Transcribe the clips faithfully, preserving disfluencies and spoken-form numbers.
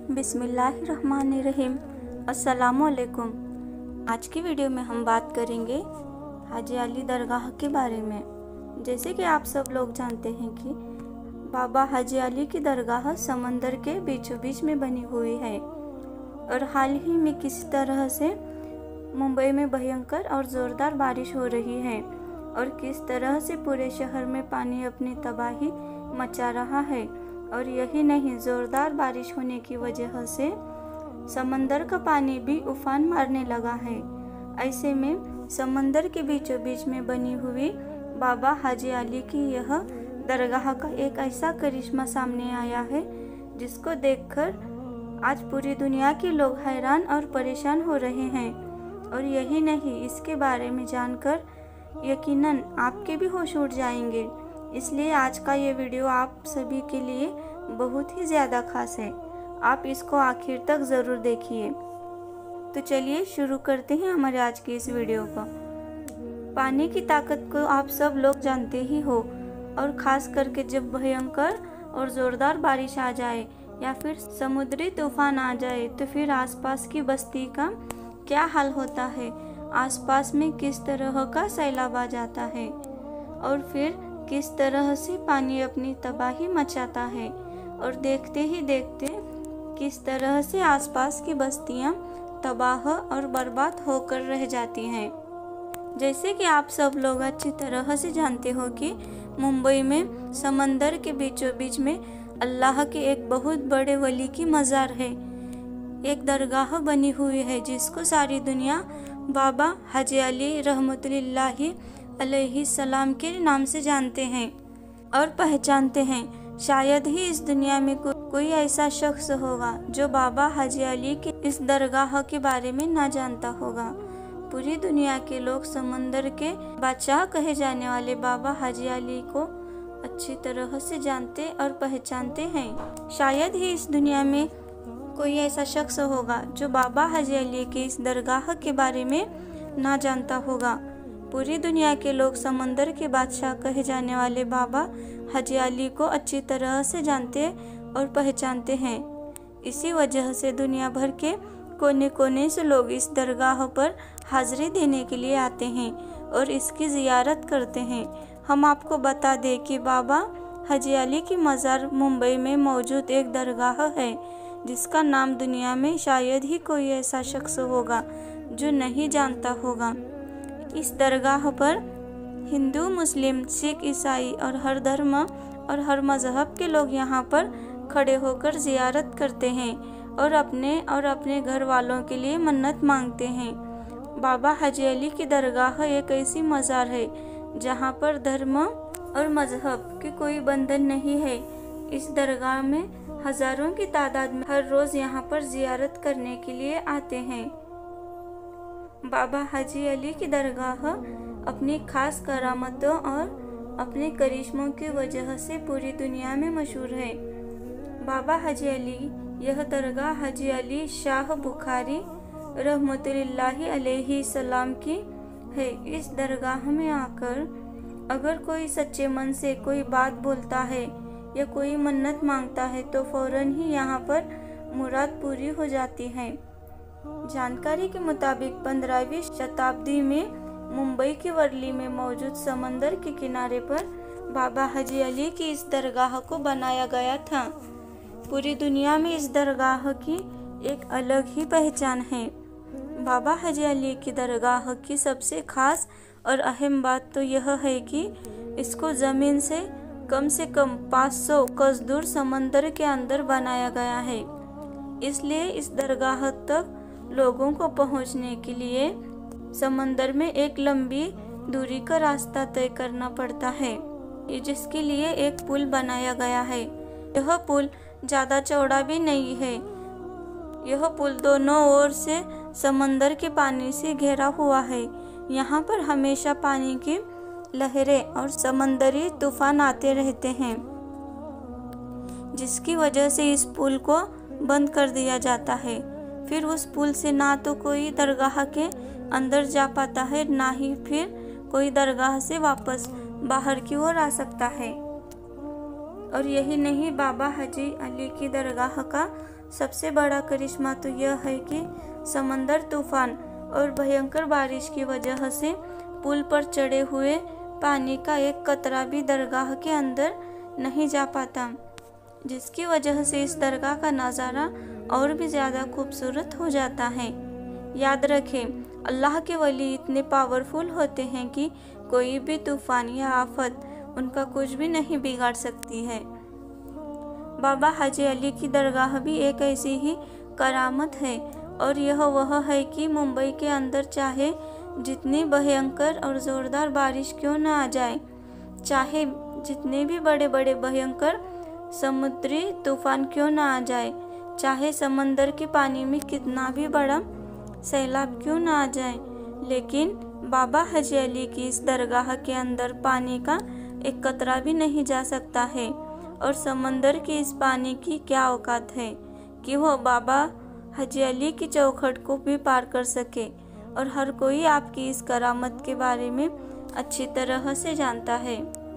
बिस्मिल्लाहिर्रहमानिर्रहीम। अस्सलामुअलैकुम। आज की वीडियो में हम बात करेंगे हाजी अली दरगाह के बारे में। जैसे कि आप सब लोग जानते हैं कि बाबा हाजी अली की दरगाह समंदर के बीचों बीच में बनी हुई है और हाल ही में किसी तरह से मुंबई में भयंकर और ज़ोरदार बारिश हो रही है और किस तरह से पूरे शहर में पानी अपनी तबाही मचा रहा है। और यही नहीं, ज़ोरदार बारिश होने की वजह से समंदर का पानी भी उफान मारने लगा है। ऐसे में समंदर के बीचों बीच में बनी हुई बाबा हाजी अली की यह दरगाह का एक ऐसा करिश्मा सामने आया है जिसको देखकर आज पूरी दुनिया के लोग हैरान और परेशान हो रहे हैं। और यही नहीं, इसके बारे में जानकर यकीनन आपके भी होश उड़ जाएंगे। इसलिए आज का ये वीडियो आप सभी के लिए बहुत ही ज़्यादा खास है। आप इसको आखिर तक ज़रूर देखिए। तो चलिए शुरू करते हैं हमारे आज की इस वीडियो को। पानी की ताकत को आप सब लोग जानते ही हो और ख़ास करके जब भयंकर और ज़ोरदार बारिश आ जाए या फिर समुद्री तूफान आ जाए तो फिर आसपास की बस्ती का क्या हाल होता है। आसपास में किस तरह का सैलाब आ जाता है और फिर किस तरह से पानी अपनी तबाही मचाता है और देखते ही देखते किस तरह से आसपास की बस्तियां तबाह और बर्बाद होकर रह जाती हैं। जैसे कि आप सब लोग अच्छी तरह से जानते हो कि मुंबई में समंदर के बीचों बीच में अल्लाह के एक बहुत बड़े वली की मज़ार है, एक दरगाह बनी हुई है जिसको सारी दुनिया बाबा हाजी अली रहमतुल्लाहि अलैहि सलाम के नाम से जानते हैं और पहचानते हैं। शायद ही इस दुनिया में को, कोई ऐसा शख्स होगा जो बाबा हाजी अली की इस दरगाह के बारे में ना जानता होगा। पूरी दुनिया के लोग समंदर के बादशाह कहे जाने वाले बाबा हाजी अली को अच्छी तरह से जानते और पहचानते हैं। शायद ही इस दुनिया में कोई ऐसा शख्स होगा जो बाबा हाजी अली के इस दरगाह के बारे में ना जानता होगा। पूरी दुनिया के लोग समंदर के बादशाह कहे जाने वाले बाबा हाजी अली को अच्छी तरह से जानते और पहचानते हैं। इसी वजह से दुनिया भर के कोने कोने से लोग इस दरगाह पर हाजिरी देने के लिए आते हैं और इसकी ज़ियारत करते हैं। हम आपको बता दें कि बाबा हाजी अली की मज़ार मुंबई में मौजूद एक दरगाह है जिसका नाम दुनिया में शायद ही कोई ऐसा शख्स होगा जो नहीं जानता होगा। इस दरगाह पर हिंदू, मुस्लिम, सिख, ईसाई और हर धर्म और हर मज़हब के लोग यहाँ पर खड़े होकर ज़ियारत करते हैं और अपने और अपने घर वालों के लिए मन्नत मांगते हैं। बाबा हाजी अली की दरगाह एक ऐसी मज़ार है जहाँ पर धर्म और मज़हब की कोई बंधन नहीं है। इस दरगाह में हज़ारों की तादाद में हर रोज़ यहाँ पर ज़ियारत करने के लिए आते हैं। बाबा हाजी अली की दरगाह अपनी खास करामतों और अपने करिश्मों की वजह से पूरी दुनिया में मशहूर है। बाबा हाजी अली यह दरगाह हाजी अली शाह बुखारी रहमतुल्लाहि अलैहि सलाम की है। इस दरगाह में आकर अगर कोई सच्चे मन से कोई बात बोलता है या कोई मन्नत मांगता है तो फौरन ही यहाँ पर मुराद पूरी हो जाती है। जानकारी के मुताबिक पंद्रहवीं शताब्दी में मुंबई की वर्ली में मौजूद समंदर के किनारे पर बाबा हाजी अली की इस दरगाह को बनाया गया था। पूरी दुनिया में इस दरगाह की एक अलग ही पहचान है। बाबा हाजी अली की दरगाह की सबसे खास और अहम बात तो यह है कि इसको ज़मीन से कम से कम पाँच सौ गज दूर समंदर के अंदर बनाया गया है। इसलिए इस दरगाह तक लोगों को पहुंचने के लिए समंदर में एक लंबी दूरी का रास्ता तय करना पड़ता है, जिसके लिए एक पुल बनाया गया है। यह पुल ज़्यादा चौड़ा भी नहीं है। यह पुल दोनों ओर से समंदर के पानी से घिरा हुआ है। यहाँ पर हमेशा पानी की लहरें और समंदरी तूफान आते रहते हैं, जिसकी वजह से इस पुल को बंद कर दिया जाता है। फिर उस पुल से ना तो कोई दरगाह के अंदर जा पाता है, ना ही फिर कोई दरगाह से वापस बाहर की ओर आ सकता है। और यही नहीं, बाबा हाजी अली की दरगाह का सबसे बड़ा करिश्मा तो यह है कि समंदर तूफान और भयंकर बारिश की वजह से पुल पर चढ़े हुए पानी का एक कतरा भी दरगाह के अंदर नहीं जा पाता, जिसकी वजह से इस दरगाह का नज़ारा और भी ज़्यादा खूबसूरत हो जाता है। याद रखें, अल्लाह के वली इतने पावरफुल होते हैं कि कोई भी तूफान या आफत उनका कुछ भी नहीं बिगाड़ सकती है। बाबा हाजी अली की दरगाह भी एक ऐसी ही करामत है, और यह वह है कि मुंबई के अंदर चाहे जितनी भयंकर और ज़ोरदार बारिश क्यों न आ जाए, चाहे जितने भी बड़े बड़े भयंकर समुद्री तूफान क्यों न आ जाए, चाहे समंदर के पानी में कितना भी बड़ा सैलाब क्यों न आ जाए, लेकिन बाबा हाजी अली की इस दरगाह के अंदर पानी का एक कतरा भी नहीं जा सकता है। और समंदर के इस पानी की क्या औकात है कि वह बाबा हाजी अली की चौखट को भी पार कर सके। और हर कोई आपकी इस करामत के बारे में अच्छी तरह से जानता है।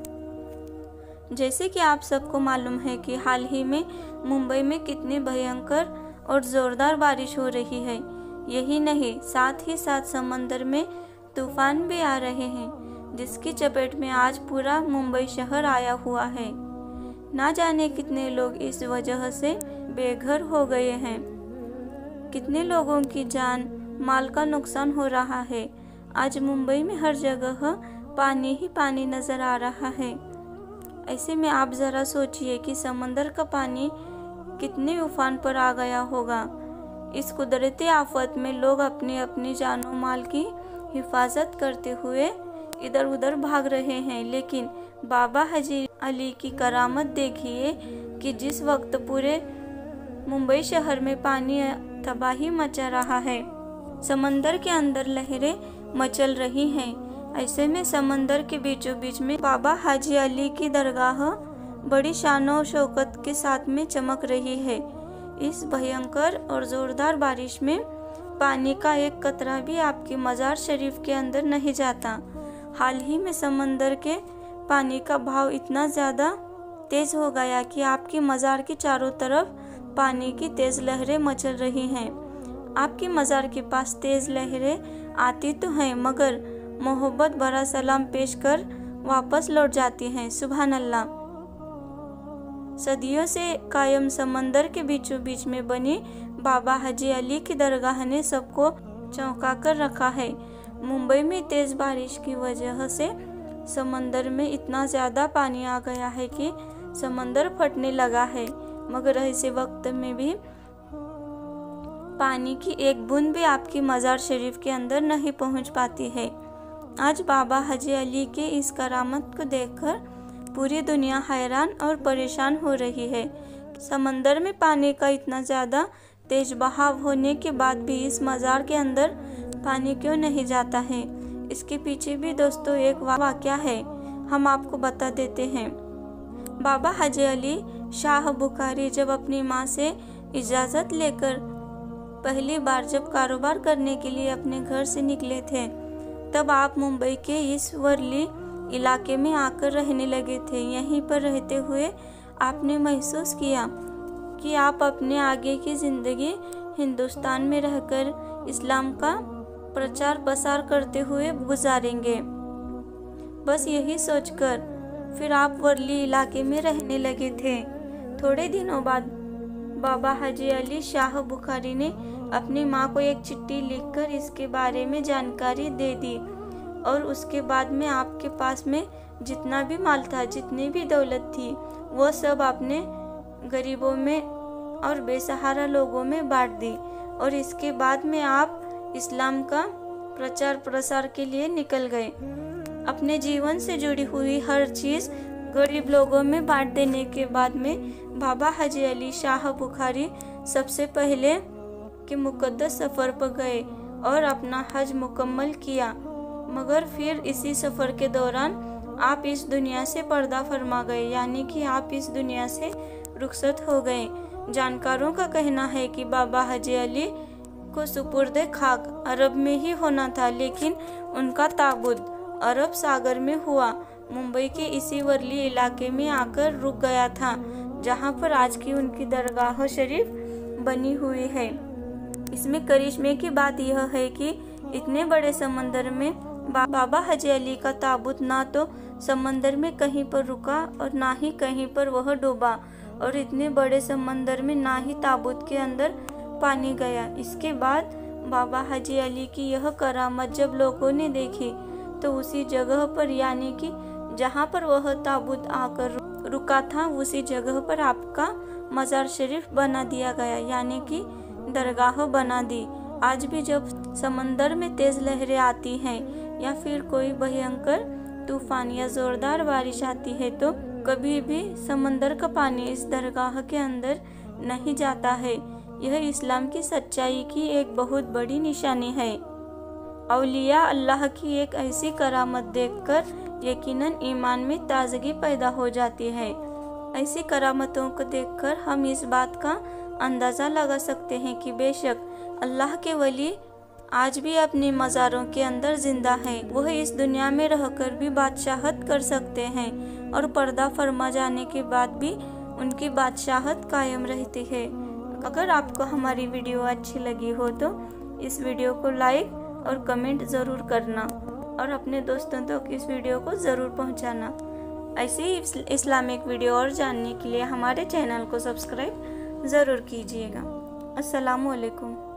जैसे कि आप सबको मालूम है कि हाल ही में मुंबई में कितनी भयंकर और ज़ोरदार बारिश हो रही है। यही नहीं, साथ ही साथ समंदर में तूफान भी आ रहे हैं, जिसकी चपेट में आज पूरा मुंबई शहर आया हुआ है। ना जाने कितने लोग इस वजह से बेघर हो गए हैं, कितने लोगों की जान माल का नुकसान हो रहा है। आज मुंबई में हर जगह पानी ही पानी नजर आ रहा है। ऐसे में आप ज़रा सोचिए कि समंदर का पानी कितने उफान पर आ गया होगा। इस कुदरती आफत में लोग अपनी अपनी जानो माल की हिफाजत करते हुए इधर उधर भाग रहे हैं, लेकिन बाबा हाजी अली की करामत देखिए कि जिस वक्त पूरे मुंबई शहर में पानी तबाही मचा रहा है, समंदर के अंदर लहरें मचल रही हैं, ऐसे में समंदर के बीचों बीच में बाबा हाजी अली की दरगाह बड़ी शान और शौकत के साथ में चमक रही है। इस भयंकर और जोरदार बारिश में पानी का एक कतरा भी आपकी मज़ार शरीफ के अंदर नहीं जाता। हाल ही में समंदर के पानी का भाव इतना ज़्यादा तेज़ हो गया कि आपकी मज़ार के चारों तरफ पानी की तेज़ लहरें मचल रही हैं। आपकी मज़ार के पास तेज़ लहरें आती तो हैं, मगर मोहब्बत भरा सलाम पेश कर वापस लौट जाती हैं। सुभान अल्लाह। सदियों से कायम समंदर के बीचों बीच में बनी बाबा हाजी अली की दरगाह ने सबको चौंका कर रखा है। मुंबई में तेज़ बारिश की वजह से समंदर में इतना ज़्यादा पानी आ गया है कि समंदर फटने लगा है, मगर ऐसे वक्त में भी पानी की एक बूंद भी आपकी मज़ार शरीफ के अंदर नहीं पहुंच पाती है। आज बाबा हाजी अली के इस करामत को देखकर पूरी दुनिया हैरान और परेशान हो रही है। समंदर में पानी का इतना ज़्यादा तेज बहाव होने के बाद भी इस मज़ार के अंदर पानी क्यों नहीं जाता है। इसके पीछे भी दोस्तों एक वाक़या है, हम आपको बता देते हैं। बाबा हाजी अली शाह बुखारी जब अपनी माँ से इजाज़त लेकर पहली बार जब कारोबार करने के लिए अपने घर से निकले थे, तब आप मुंबई के इस वर्ली इलाके में आकर रहने लगे थे। यहीं पर रहते हुए आपने महसूस किया कि आप अपने आगे की ज़िंदगी हिंदुस्तान में रहकर इस्लाम का प्रचार प्रसार करते हुए गुजारेंगे। बस यही सोचकर फिर आप वर्ली इलाके में रहने लगे थे। थोड़े दिनों बाद बाबा हाजी अली शाह बुखारी ने अपनी माँ को एक चिट्ठी लिखकर इसके बारे में जानकारी दे दी, और उसके बाद में आपके पास में जितना भी माल था, जितनी भी दौलत थी, वो सब आपने गरीबों में और बेसहारा लोगों में बांट दी। और इसके बाद में आप इस्लाम का प्रचार प्रसार के लिए निकल गए। अपने जीवन से जुड़ी हुई हर चीज़ गरीब लोगों में बांट देने के बाद में बाबा हाजी अली शाह बुखारी सबसे पहले के मुकद्दस सफ़र पर गए और अपना हज मुकम्मल किया। मगर फिर इसी सफ़र के दौरान आप इस दुनिया से पर्दा फरमा गए, यानी कि आप इस दुनिया से रुखसत हो गए। जानकारों का कहना है कि बाबा हाजी अली को सुपुर्दे खाक अरब में ही होना था, लेकिन उनका ताबुद अरब सागर में हुआ। मुंबई के इसी वर्ली इलाके में आकर रुक गया था, जहां पर आज की उनकी दरगाह शरीफ बनी हुई है। इसमें करिश्मे की बात यह है कि इतने बड़े समंदर में बा, बाबा हाजी अली का ताबूत ना तो समंदर में कहीं पर रुका और ना ही कहीं पर वह डूबा, और इतने बड़े समंदर में ना ही ताबूत के अंदर पानी गया। इसके बाद बाबा हाजी अली की यह करामत जब लोगों ने देखी तो उसी जगह पर, यानी कि जहाँ पर वह ताबूत आकर रुका था, उसी जगह पर आपका मज़ार शरीफ बना दिया गया, यानी कि दरगाह बना दी। आज भी जब समंदर में तेज लहरें आती हैं या फिर कोई भयंकर तूफान या जोरदार बारिश आती है तो कभी भी समंदर का पानी इस दरगाह के अंदर नहीं जाता है। यह इस्लाम की सच्चाई की एक बहुत बड़ी निशानी है। औलिया अल्लाह की एक ऐसी करामत देखकर यकीनन ईमान में ताजगी पैदा हो जाती है। ऐसी करामतों को देखकर हम इस बात का अंदाज़ा लगा सकते हैं कि बेशक अल्लाह के वली आज भी अपने मज़ारों के अंदर जिंदा है। वह इस दुनिया में रहकर भी बादशाहत कर सकते हैं और पर्दा फरमा जाने के बाद भी उनकी बादशाहत कायम रहती है। अगर आपको हमारी वीडियो अच्छी लगी हो तो इस वीडियो को लाइक और कमेंट ज़रूर करना और अपने दोस्तों तक इस वीडियो को ज़रूर पहुंचाना। ऐसे ही इस्लामिक वीडियो और जानने के लिए हमारे चैनल को सब्सक्राइब ज़रूर कीजिएगा। अस्सलामु अलैकुम।